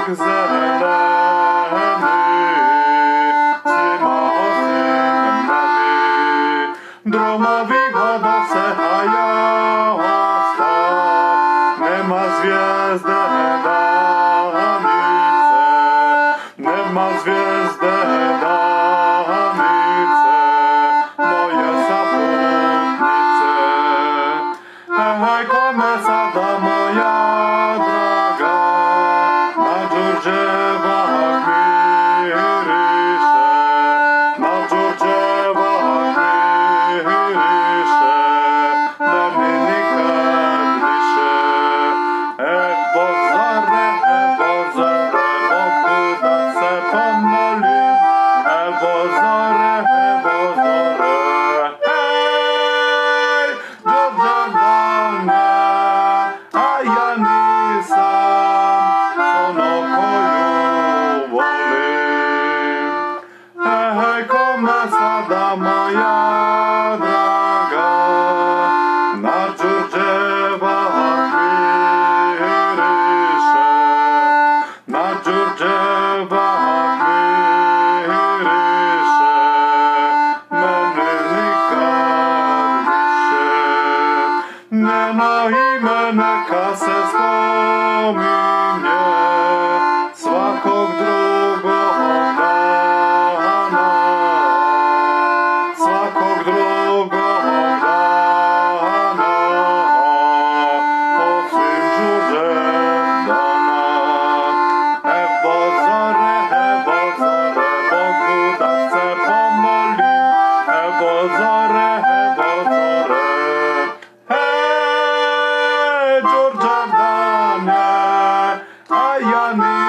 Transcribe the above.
jak zelený, zima osiem nami. Dromový voda se haja hosta, nema zviezde danice, nema zviezde danice, moje saputnice. Hej, kome sada moja draga, na Đurđevak miriše, na Đurđevak miriše, meni nikad više. Evo zore, Bogu da se pomolim, evo zore, hej, Đurđevdane, a ja nisam ono koju volim. Hej, kome sada moja draga, na Đurđevak miriše, na Đurđevak miriše, meni nikad više. Njeno ime neka se spominje svakog drugog dana, svakog drugog dana, osim Đurđevdana. Evo zore, Bogu da se pomolim, evo zore, hej, Đurđevdane, a ja nisam